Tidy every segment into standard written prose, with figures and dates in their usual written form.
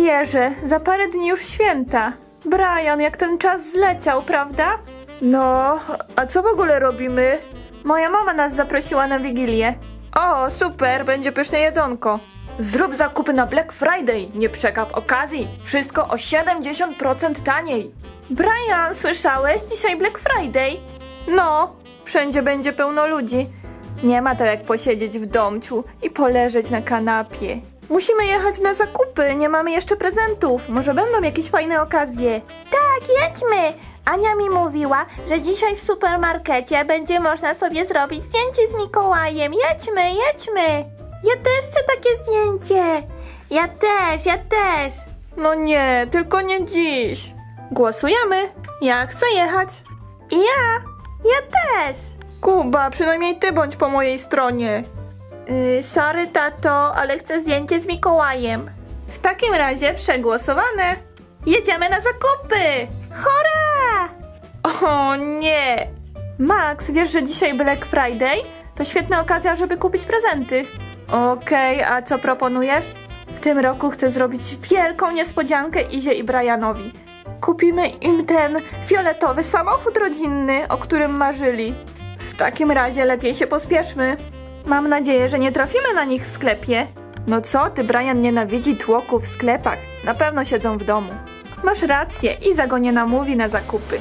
wierzę, za parę dni już święta. Brian, jak ten czas zleciał, prawda? No, a co w ogóle robimy? Moja mama nas zaprosiła na Wigilię. O, super, będzie pyszne jedzonko. Zrób zakupy na Black Friday, nie przegap okazji. Wszystko o 70% taniej. Brian, słyszałeś? Dzisiaj Black Friday. No, wszędzie będzie pełno ludzi. Nie ma to jak posiedzieć w domciu i poleżeć na kanapie. Musimy jechać na zakupy, nie mamy jeszcze prezentów. Może będą jakieś fajne okazje. Tak, jedźmy! Ania mi mówiła, że dzisiaj w supermarkecie będzie można sobie zrobić zdjęcie z Mikołajem. Jedźmy, jedźmy! Ja też chcę takie zdjęcie! Ja też! No nie, tylko nie dziś. Głosujemy. Ja chcę jechać. I ja też! Kuba, przynajmniej ty bądź po mojej stronie. Sorry, tato, ale chcę zdjęcie z Mikołajem. W takim razie przegłosowane. Jedziemy na zakupy. Hurra! O nie! Max, wiesz, że dzisiaj Black Friday? To świetna okazja, żeby kupić prezenty. Okej, a co proponujesz? W tym roku chcę zrobić wielką niespodziankę Izie i Brianowi. Kupimy im ten fioletowy samochód rodzinny, o którym marzyli. W takim razie lepiej się pospieszmy. Mam nadzieję, że nie trafimy na nich w sklepie. No co ty, Brian nienawidzi tłoku w sklepach. Na pewno siedzą w domu. Masz rację, Iza go nie namówi na zakupy.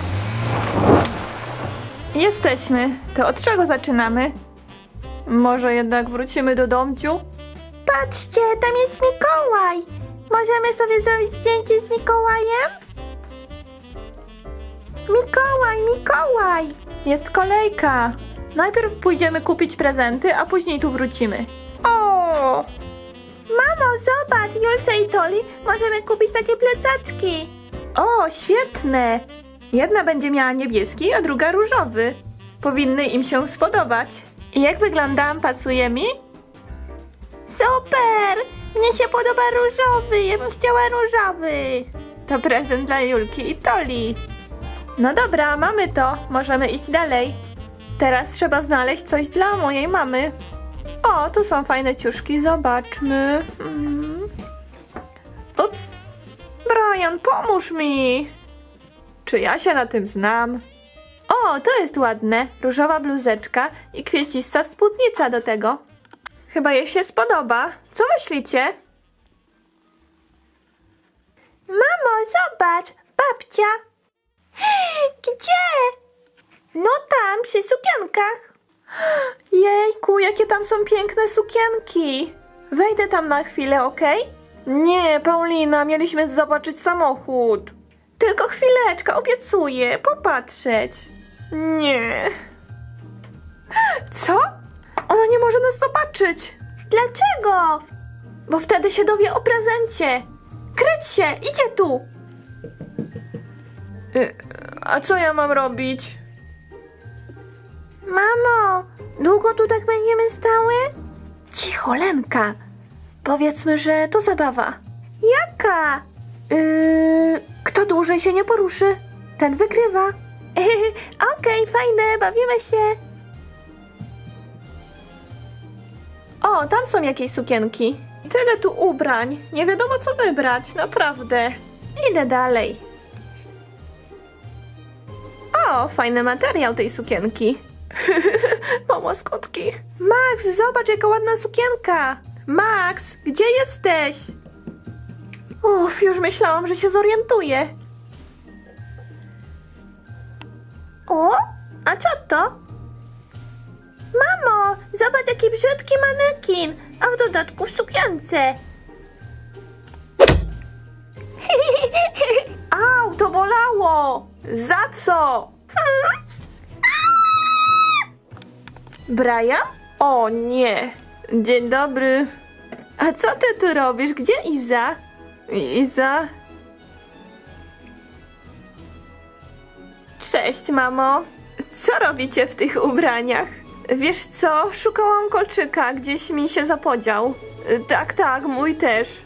Jesteśmy. To od czego zaczynamy? Może jednak wrócimy do domciu? Patrzcie, tam jest Mikołaj! Możemy sobie zrobić zdjęcie z Mikołajem? Mikołaj! Jest kolejka. Najpierw pójdziemy kupić prezenty, a później tu wrócimy. O! Mamo, zobacz, Julce i Toli możemy kupić takie plecaczki. O, świetne! Jedna będzie miała niebieski, a druga różowy. Powinny im się spodobać. I jak wyglądam? Pasuje mi? Super! Mnie się podoba różowy, ja bym chciała różowy. To prezent dla Julki i Toli. No dobra, mamy to. Możemy iść dalej. Teraz trzeba znaleźć coś dla mojej mamy. O, tu są fajne ciuszki, zobaczmy. Ups. Brian, pomóż mi. Czy ja się na tym znam? O, to jest ładne. Różowa bluzeczka i kwiecista spódnica do tego. Chyba jej się spodoba. Co myślicie? Mamo, zobacz, babcia. Gdzie? No tam, przy sukienkach. Jejku, jakie tam są piękne sukienki. Wejdę tam na chwilę, okej? Nie, Paulina, mieliśmy zobaczyć samochód. Tylko chwileczkę, obiecuję, popatrzeć. Nie. Co? Ona nie może nas zobaczyć. Dlaczego? Bo wtedy się dowie o prezencie. Kryć się, idzie tu. A co ja mam robić? Mamo, długo tu tak będziemy stały? Cicho, Lenka. Powiedzmy, że to zabawa. Jaka? Kto dłużej się nie poruszy, ten wygrywa. Okej, fajne, bawimy się. O, tam są jakieś sukienki. Tyle tu ubrań. Nie wiadomo co wybrać, naprawdę. Idę dalej. O, fajny materiał tej sukienki. Mam łaskotki. Max, zobacz jaka ładna sukienka. Max, gdzie jesteś? Uff, już myślałam, że się zorientuję. O, a co to? Mamo, zobacz jaki brzydki manekin, a w dodatku w sukience. Au, to bolało! Za co? Brian? O nie! Dzień dobry. A co ty tu robisz? Gdzie Iza? Iza? Cześć, mamo. Co robicie w tych ubraniach? Wiesz co? Szukałam kolczyka, gdzieś mi się zapodział. Tak, mój też.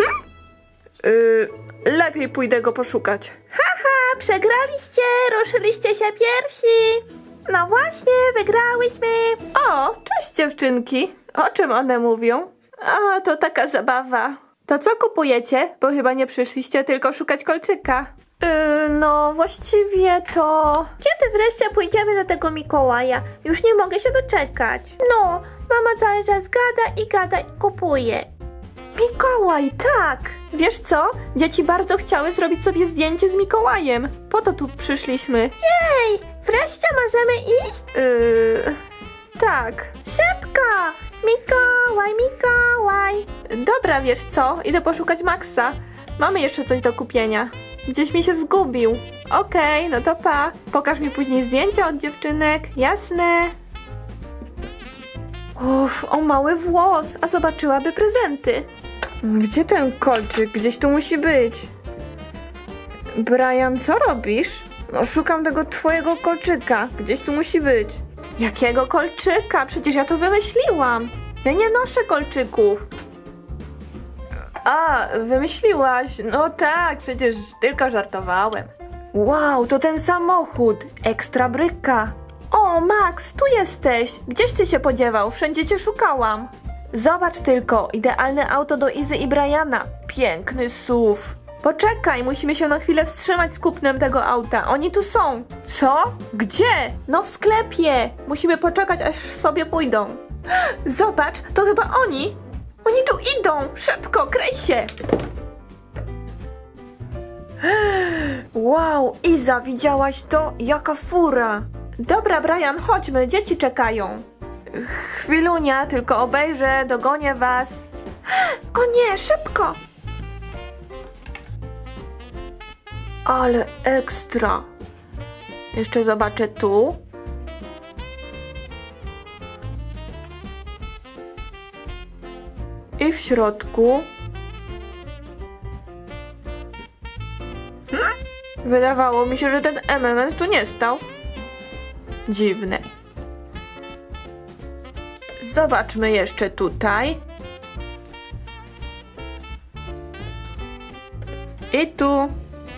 Lepiej pójdę go poszukać. Haha, przegraliście, ruszyliście się pierwsi. No właśnie, wygrałyśmy. O, cześć dziewczynki. O czym one mówią? A, to taka zabawa. To co kupujecie? Bo chyba nie przyszliście tylko szukać kolczyka. No właściwie to... Kiedy wreszcie pójdziemy do tego Mikołaja? Już nie mogę się doczekać. No, mama cały czas gada i kupuje. Mikołaj, tak! Wiesz co? Dzieci bardzo chciały zrobić sobie zdjęcie z Mikołajem. Po to tu przyszliśmy. Jej, wreszcie możemy iść? Tak. Szybko! Mikołaj! Dobra, wiesz co? Idę poszukać Maxa. Mamy jeszcze coś do kupienia. Gdzieś mi się zgubił. Okej, no to pa. Pokaż mi później zdjęcia od dziewczynek. Jasne. Uff, o mały włos. A zobaczyłaby prezenty. Gdzie ten kolczyk? Gdzieś tu musi być. Brian, co robisz? No, szukam tego twojego kolczyka. Gdzieś tu musi być. Jakiego kolczyka? Przecież ja to wymyśliłam. Ja nie noszę kolczyków. A, wymyśliłaś. No tak, przecież tylko żartowałem. Wow, to ten samochód. Ekstra bryka. O, Max, tu jesteś. Gdzieś ty się podziewał? Wszędzie cię szukałam. Zobacz tylko, idealne auto do Izy i Briana. Piękny SUV. Poczekaj, musimy się na chwilę wstrzymać z kupnem tego auta. Oni tu są. Co? Gdzie? No w sklepie. Musimy poczekać, aż sobie pójdą. Zobacz, to chyba oni. Oni tu idą. Szybko, kryj się. Wow, Iza, widziałaś to? Jaka fura. Dobra, Brian, chodźmy, dzieci czekają. Chwilunia, tylko obejrzę, dogonię was. O nie, szybko! Ale ekstra. Jeszcze zobaczę tu. I w środku. Wydawało mi się, że ten MMS tu nie stał. Dziwne. Zobaczmy jeszcze tutaj. I tu.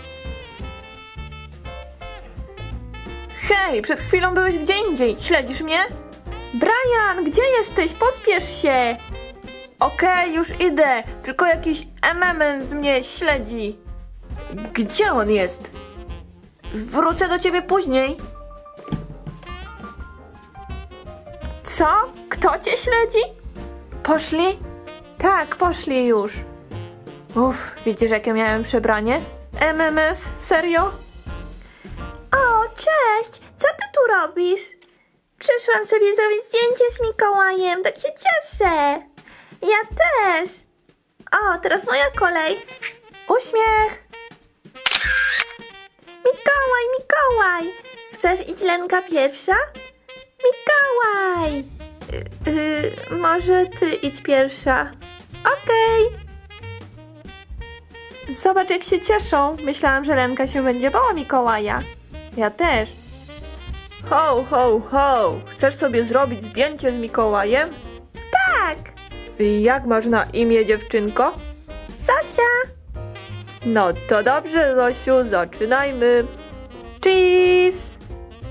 Hej, przed chwilą byłeś gdzie indziej. Śledzisz mnie? Brian, gdzie jesteś? Pospiesz się. Okej, już idę. Tylko jakiś MMS mnie śledzi. Gdzie on jest? Wrócę do ciebie później. Co? Kto cię śledzi? Poszli? Tak, poszli już. Uff, widzisz jakie miałem przebranie? MMS, serio? O, cześć! Co ty tu robisz? Przyszłam sobie zrobić zdjęcie z Mikołajem, tak się cieszę. Ja też. O, teraz moja kolej. Uśmiech! Mikołaj! Chcesz iść, Lenka, pierwsza? Mikołaj! Może ty idź pierwsza. Okej. Zobacz, jak się cieszą. Myślałam, że Lenka się będzie bała Mikołaja. Ja też. Ho, ho, ho. Chcesz sobie zrobić zdjęcie z Mikołajem? Tak! Jak masz na imię, dziewczynko? Zosia! No to dobrze, Zosiu, zaczynajmy. Cheese!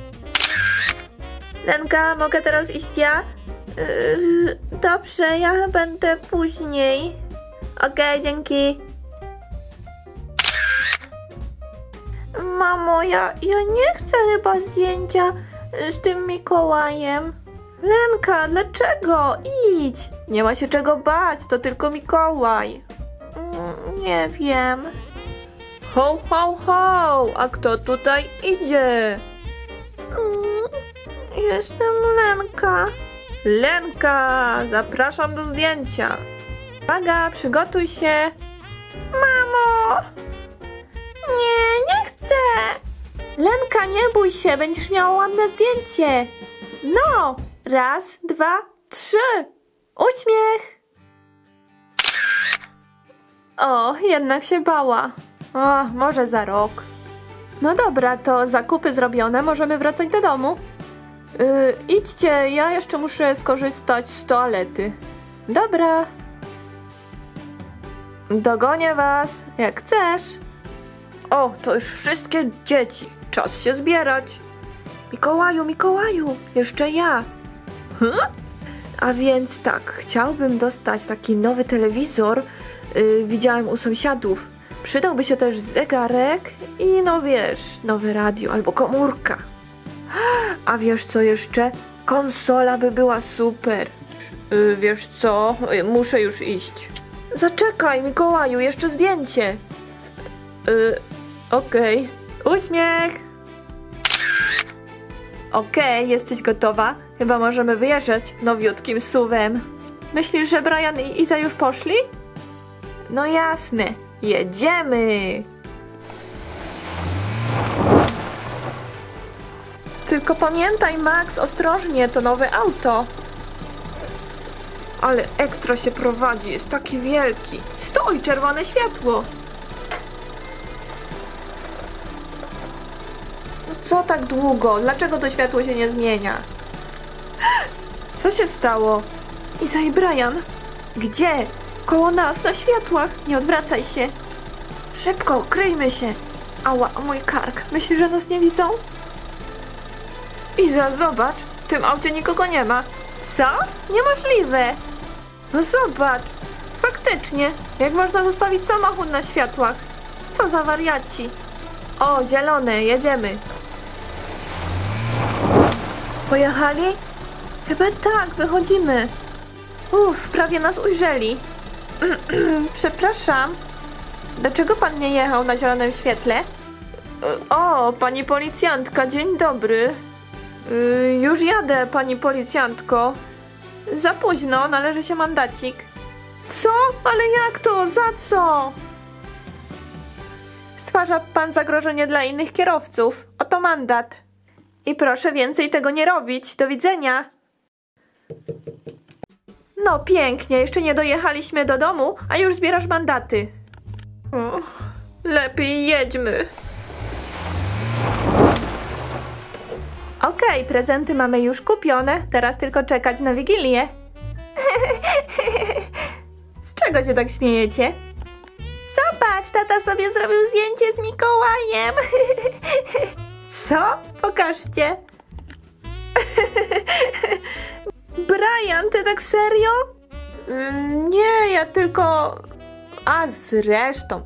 Lenka, mogę teraz iść ja? Dobrze, ja będę później. Okej, dzięki. Mamo, ja nie chcę chyba zdjęcia z tym Mikołajem. Lenka, dlaczego? Idź! Nie ma się czego bać, to tylko Mikołaj. Nie wiem. Ho, ho, ho! A kto tutaj idzie? Jestem Lenka. Lenka, zapraszam do zdjęcia. Uwaga, przygotuj się. Mamo! Nie chcę. Lenka, nie bój się, będziesz miała ładne zdjęcie. No, 1, 2, 3. Uśmiech. O, jednak się bała. O, może za rok. No dobra, to zakupy zrobione, możemy wracać do domu. Idźcie, ja jeszcze muszę skorzystać z toalety. Dobra. Dogonię was, jak chcesz. O, to już wszystkie dzieci. Czas się zbierać. Mikołaju, jeszcze ja. A więc tak, chciałbym dostać taki nowy telewizor widziałem u sąsiadów. Przydałby się też zegarek i no wiesz, nowe radio albo komórka. A wiesz co jeszcze? Konsola by była super. Wiesz co? Muszę już iść. Zaczekaj, Mikołaju, jeszcze zdjęcie. Okej. Uśmiech! Okej, jesteś gotowa? Chyba możemy wyjeżdżać nowiutkim SUV-em. Myślisz, że Brian i Iza już poszli? No jasne, jedziemy! Tylko pamiętaj, Max, ostrożnie, to nowe auto. Ale ekstra się prowadzi, jest taki wielki. Stój, czerwone światło! No co tak długo? Dlaczego to światło się nie zmienia? Co się stało? Iza i Brian? Gdzie? Koło nas, na światłach. Nie odwracaj się. Szybko, kryjmy się. Ała, mój kark. Myślisz, że nas nie widzą? Iza, zobacz. W tym aucie nikogo nie ma. Co? Niemożliwe. No zobacz. Faktycznie. Jak można zostawić samochód na światłach? Co za wariaci. O, zielone, jedziemy. Pojechali? Chyba tak, wychodzimy. Prawie nas ujrzeli. Przepraszam. Dlaczego pan nie jechał na zielonym świetle? O, pani policjantka, dzień dobry. Już jadę, pani policjantko. Za późno, należy się mandacik. Co? Ale jak to? Za co? Stwarza pan zagrożenie dla innych kierowców. Oto mandat. I proszę więcej tego nie robić. Do widzenia. No pięknie, jeszcze nie dojechaliśmy do domu, a już zbierasz mandaty. Lepiej jedźmy. Okej, prezenty mamy już kupione, teraz tylko czekać na Wigilię. Z czego się tak śmiejecie? Zobacz, tata sobie zrobił zdjęcie z Mikołajem. Co? Pokażcie. Brian, ty tak serio? Nie, ja tylko... A zresztą...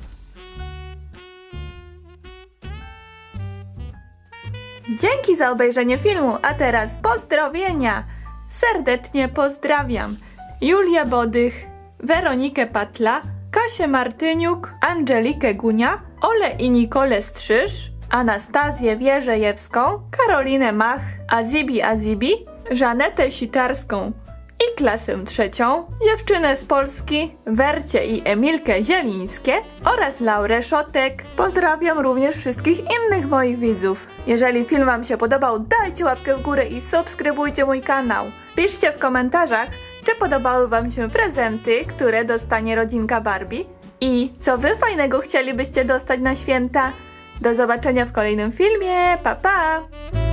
Dzięki za obejrzenie filmu, a teraz pozdrowienia. Serdecznie pozdrawiam Julię Bodych, Weronikę Patla, Kasię Martyniuk, Angelikę Gunia, Olę i Nikolę Strzyż, Anastazję Wierzejewską, Karolinę Mach, Azibi, Żanetę Sitarską i klasę trzecią, dziewczynę z Polski, Wercie i Emilkę Zielińskie oraz Laurę Szotek. Pozdrawiam również wszystkich innych moich widzów. Jeżeli film wam się podobał, dajcie łapkę w górę i subskrybujcie mój kanał. Piszcie w komentarzach, czy podobały wam się prezenty, które dostanie rodzinka Barbie i co wy fajnego chcielibyście dostać na święta. Do zobaczenia w kolejnym filmie. Pa, pa!